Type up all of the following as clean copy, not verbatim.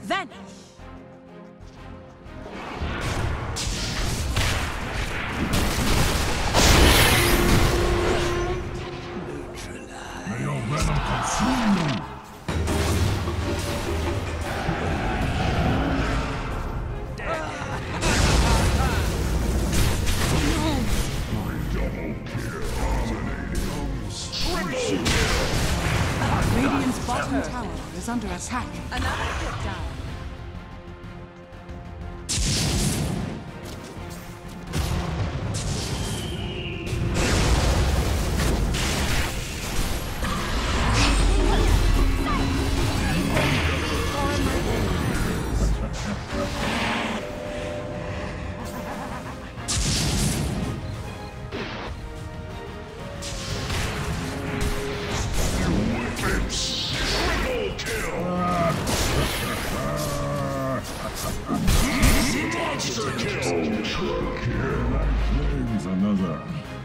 Then! May your venom consume you! Radiant's bottom tower is under attack. Another hit down. Another.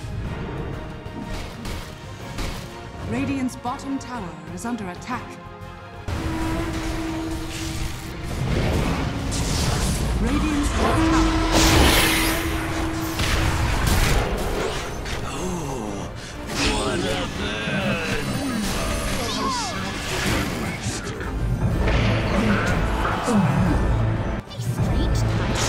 Radiant's bottom tower is under attack. Radiant's top tower. Oh, what a bird! Strange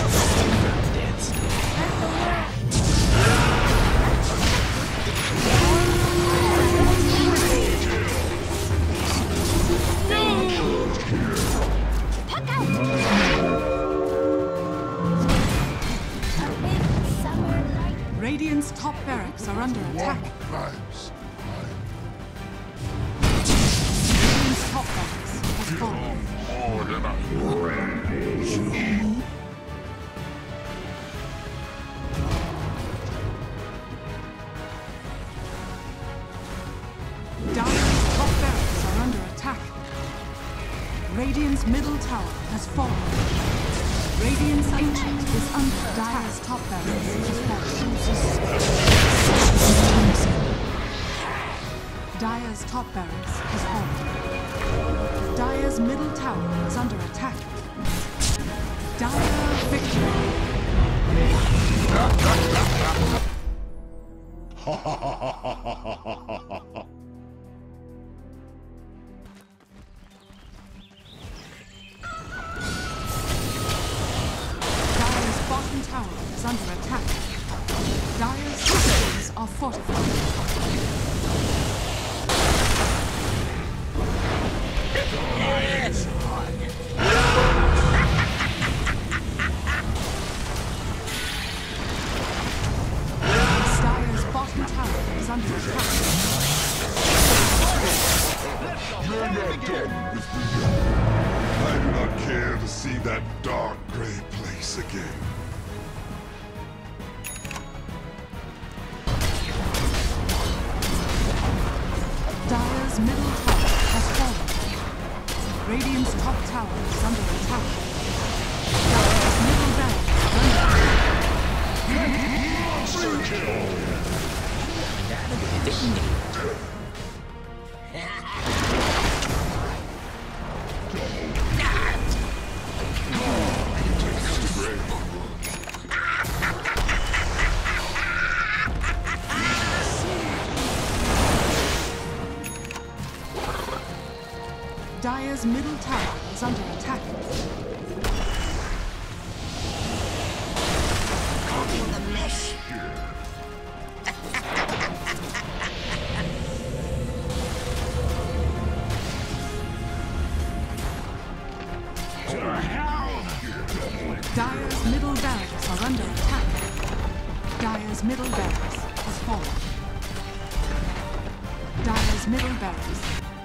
Radiant's top barracks are under attack. Vibes. Radiant's top barracks has fallen. More than a Dire's top barracks are under attack. Radiant's middle tower has fallen. Radiant's ancient is under attack. Dire's top barracks has fallen. Dire's top barracks has fallen. Dire's middle tower is under attack. Dire victory. Dire's bottom tower is under attack. Dire's systems are fortified. Dire's bottom tower is under attack. You're not done with me yet. I do not care to see that dark gray place again. Dire's middle tower has fallen. Radiant's top tower is under attack. Dire's middle barracks is under attack. Monster kill! Dire's middle tower is under attack. Dire's middle barracks are under attack. Dire's middle barracks has fallen. Dire's middle barracks.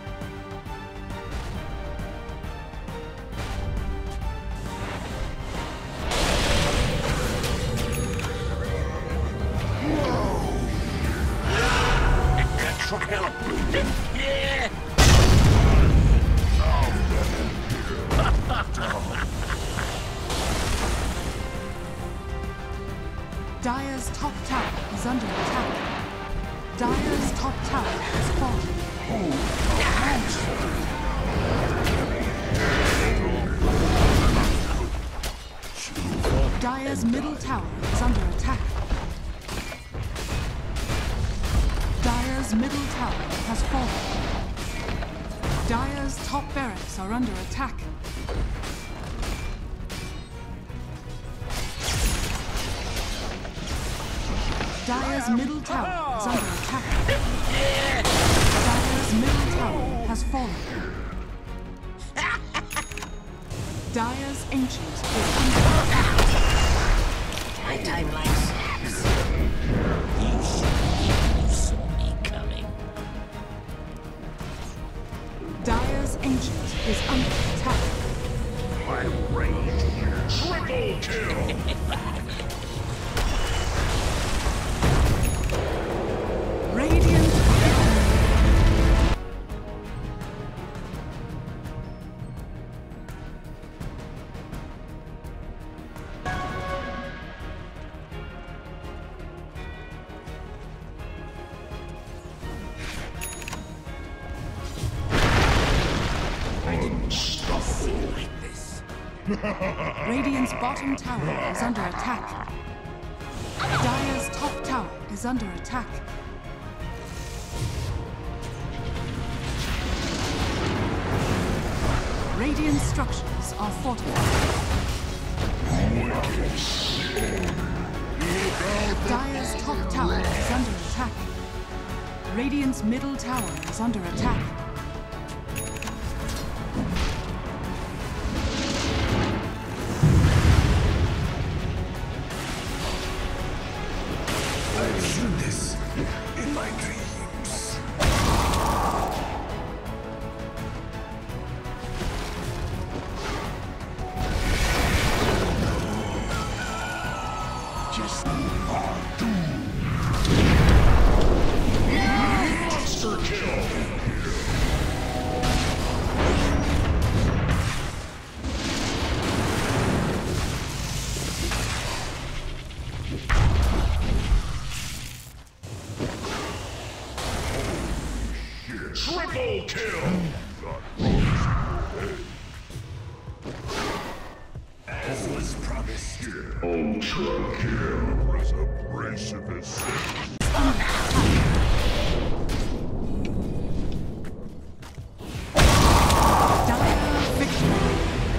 Dire's top tower is under attack. Dire's top tower has fallen. Dire's middle tower is under attack. Dire's middle tower has fallen. Dire's top barracks are under attack. Dire's middle tower is under attack. Dire's middle tower has fallen. Dire's ancient is under attack. My timeline snaps. You saw me coming. Dire's ancient is under attack. My rage. Triple kill! Radiant Radiant's bottom tower is under attack. Dire's top tower is under attack. Radiant structures are fortified. Dire's top tower is under attack. Radiant's middle tower is under attack. I've seen this in my dreams. Just are doomed. Monster kill! Triple kill! As was promised. Ultra kill is abrasive as sin. Dire victory.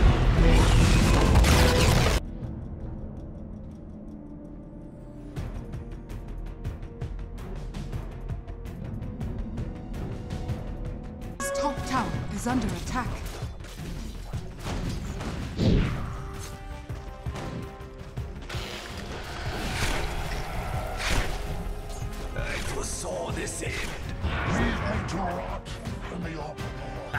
His top tower is under attack. I foresaw this end. We enter rot in the open air.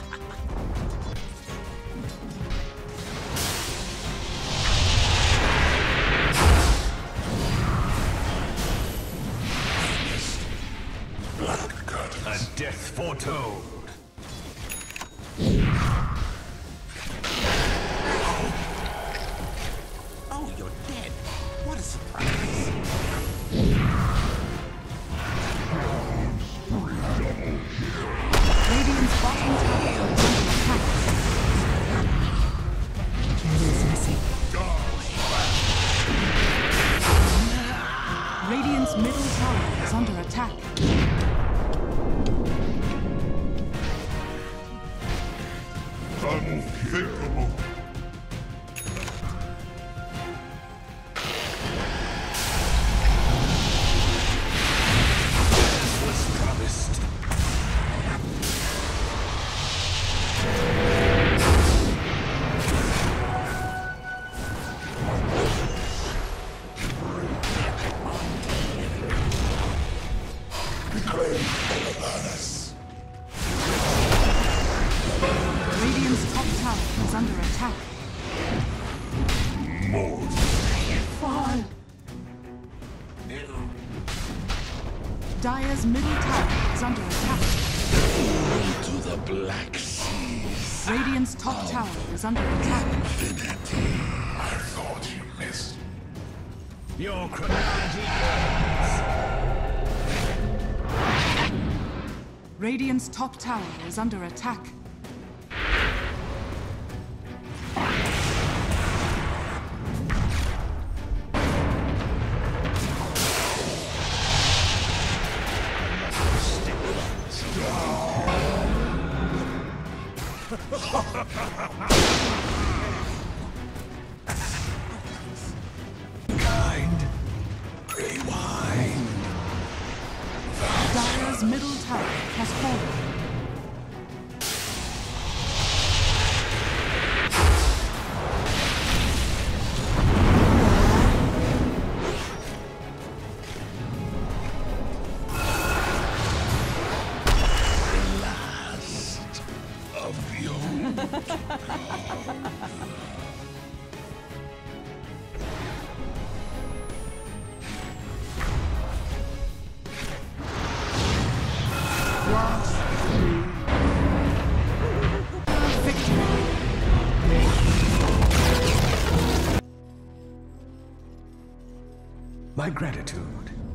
A death foretold. Oh, you're dead. What a surprise. Radiant's bottom tower is under attack. Radiant's middle tower is under attack. Unthinkable. As was promised. Radiant's top tower is under attack. More. Fall. Dire's middle tower is under attack. To the Black Seas. Radiant's top tower is under attack. I thought you missed. Your chronology ends. Radiant's top tower is under attack. Kind. Rewind. Dire's middle tower has fallen. Last of your My gratitude.